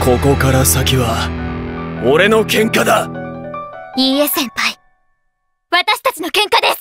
ここから先は俺の喧嘩だ。 いいえ先輩、私たちの喧嘩です。